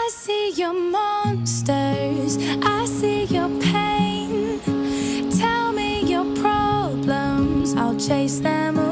I see your monsters, I see your pain. Tell me your problems, I'll chase them away.